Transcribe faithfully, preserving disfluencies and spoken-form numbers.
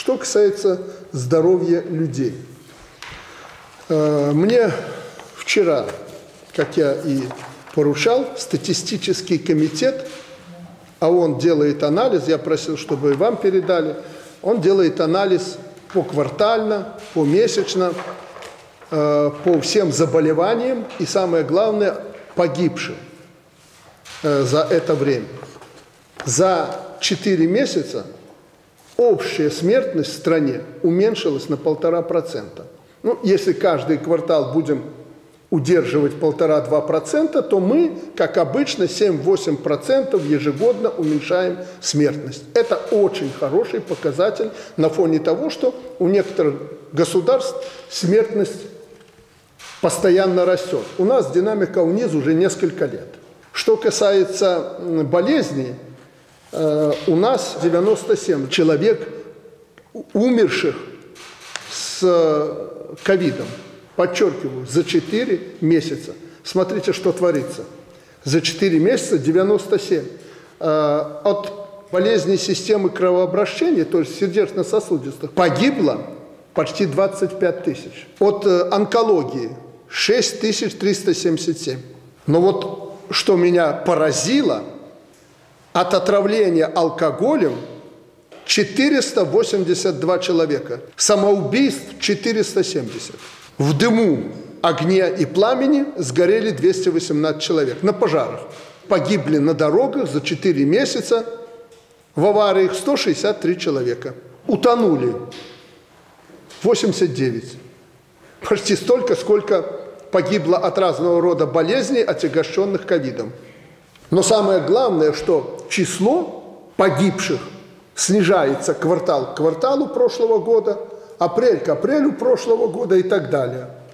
Что касается здоровья людей. Мне вчера, как я и поручал, статистический комитет, а он делает анализ, я просил, чтобы и вам передали, он делает анализ поквартально, помесячно, по всем заболеваниям и, самое главное, погибшим за это время. За четыре месяца общая смертность в стране уменьшилась на полтора процента. Ну, если каждый квартал будем удерживать полтора-два процента, то мы, как обычно, семь-восемь процентов ежегодно уменьшаем смертность. Это очень хороший показатель на фоне того, что у некоторых государств смертность постоянно растет. У нас динамика вниз уже несколько лет. Что касается болезней, у нас девяносто семь человек, умерших с ковидом. Подчеркиваю, за четыре месяца. Смотрите, что творится. За четыре месяца девяносто семь. От болезней системы кровообращения, то есть сердечно-сосудистых, погибло почти двадцать пять тысяч. От онкологии шесть тысяч триста семьдесят семь. Но вот что меня поразило, от отравления алкоголем четыреста восемьдесят два человека, самоубийств четыреста семьдесят. В дыму, огне и пламени сгорели двести восемнадцать человек на пожарах. Погибли на дорогах за четыре месяца в авариях сто шестьдесят три человека. Утонули восемьдесят девять. Почти столько, сколько погибло от разного рода болезней, отягощенных ковидом. Но самое главное, что число погибших снижается квартал к кварталу прошлого года, апрель к апрелю прошлого года и так далее.